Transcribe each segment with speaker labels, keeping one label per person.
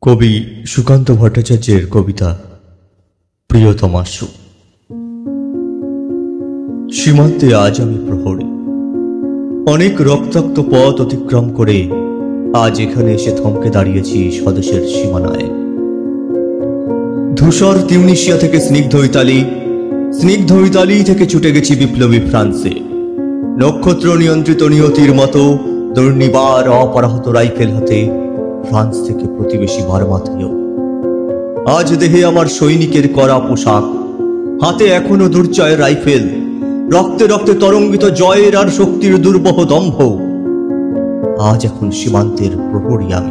Speaker 1: কবি সুকান্ত ভট্টাচার্যের কবিতা প্রিয়তমাশু। সীমান্তে আজ আমি প্রহরী, অনেক রক্তাক্ত পথ অতিক্রম করে আজ এখানে এসে থমকে দাঁড়িয়েছি স্বদেশের সীমানায়। ধূসর তিউনিসিয়া থেকে স্নিগ্ধ ইতালি থেকে ছুটে গেছি বিপ্লবী ফ্রান্সে। নক্ষত্র নিয়ন্ত্রিত নিয়তির মতো দুর্নিবার অপরাহত রাইফেল হাতে ফ্রান্স থেকে প্রতিবেশী বার্মাতেও। আজ দেহে আমার সৈনিকের কড়া পোশাক, হাতে এখনো দুর্জয়ের রাইফেল, রক্তে রক্তে তরঙ্গিত জয়ের আর শক্তির দুর্বহ দম্ভ। আজ এখন সীমান্তের প্রহরী আমি।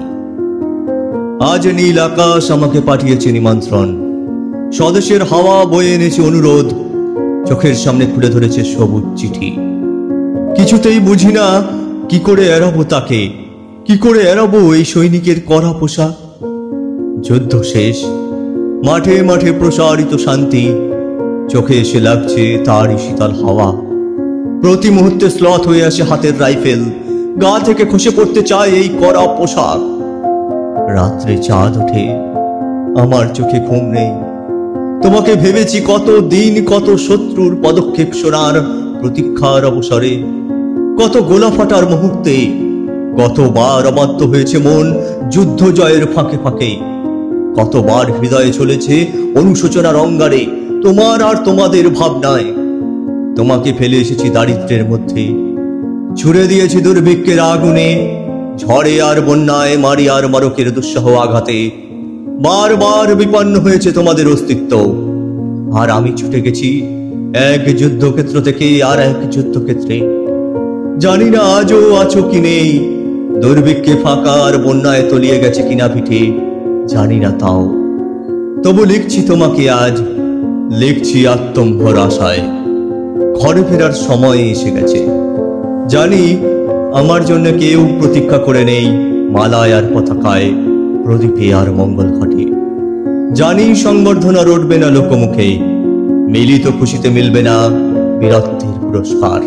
Speaker 1: আজ নীল আকাশ আমাকে পাঠিয়েছে নিমন্ত্রণ, স্বদেশের হাওয়া বয়ে এনেছে অনুরোধ, চোখের সামনে খুলে ধরেছে সবুজ চিঠি। কিছুতেই বুঝি না কি করে এড়াবো তাকে, কি করে এড়াবো এই সৈনিকের কড়া পোশাক। যুদ্ধ শেষ, মাঠে মাঠে প্রসারিত শান্তি, চোখে এসে লাগছে তারই শীতল হাওয়া। প্রতি মুহূর্তে স্লথ হয়ে আসে হাতের রাইফেল, গা থেকে খসে পড়তে চায় এই কড়া পোশাক। রাত্রে চাঁদ ওঠে, আমার চোখে ঘুম নেই। তোমাকে ভেবেছি কত দিন, কত শত্রুর পদক্ষেপ শোনার প্রতীক্ষার অবসরে, কত গোলা ফাটার মুহূর্তে, কতবার অবাধ্য হয়েছে মন যুদ্ধ জয়ের ফাঁকে ফাঁকে, কতবার হৃদয়ে চলেছে অনুশোচনার অঙ্গারে তোমার আর তোমাদের ভাবনায়। তোমাকে ফেলে এসেছি দারিদ্র্যের মধ্যে, ছুড়ে দিয়েছি দুর্ভিক্ষের আগুনে, ঝড়ে আর বন্যায়, মারি আর মারকের দুঃসহ আঘাতে। বারবার বিপন্ন হয়েছে তোমাদের অস্তিত্ব, আর আমি ছুটে গেছি এক যুদ্ধক্ষেত্র থেকে আর এক যুদ্ধক্ষেত্রে। জানি না আজও আছো কি নেই, দুর্ভিক্ষে ফাঁকা আর বন্যায় তলিয়ে গেছে কিনা পিঠে, জানি না তাও। তবু লিখছি তোমাকে আজ, লিখছি আত্মম্ভর আশায়। ঘরে ফেরার সময় এসে গেছে, জানি আমার জন্য কেউ প্রতীক্ষা করে নেই মালায় আর পতাকায়, প্রদীপে আর মঙ্গল ঘটে। জানি সংবর্ধনা রটবে না লোকমুখে, মিলিত খুশিতে মিলবে না বীরত্বের পুরস্কার।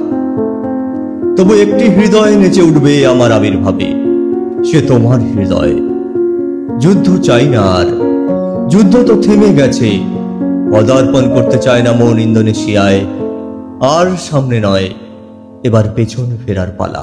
Speaker 1: তবু একটি হৃদয় নেচে উঠবে আমার আবির্ভাবে, সে তোমার হৃদয়। যুদ্ধ চাই না আর, যুদ্ধ তো থেমে গেছে। পদার্পণ করতে চায় না মন ইন্দোনেশিয়ায়, আর সামনে নয়, এবার পেছনে ফেরার পালা।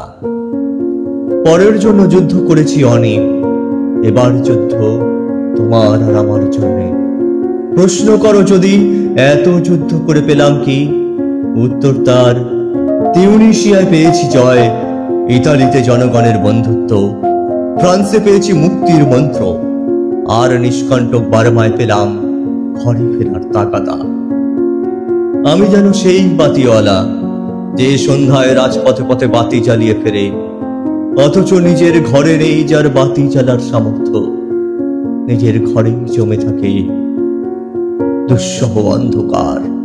Speaker 1: পরের জন্য যুদ্ধ করেছি অনেক, এবার যুদ্ধ তোমার আর আমার জন্য। প্রশ্ন করো যদি এত যুদ্ধ করে পেলাম কি, উত্তর তার তিউনিসিয়ায় পেয়েছি জয়, ইতালিতে জনগণের বন্ধুত্ব, ফ্রান্সে পেয়েছি মুক্তির মন্ত্র, আর নিষ্কণ্টক বার্মায় পেলাম ঘরে ফেরার তাগাদা। আমি যেন সেই বাতিওয়ালা, যে সন্ধ্যায় রাজপথে পথে বাতি জ্বালিয়ে ফেরে, অথচ নিজের ঘরে নেই যার বাতি জ্বালার সামর্থ্য। নিজের ঘরেই জমে থাকে দুঃসহ অন্ধকার।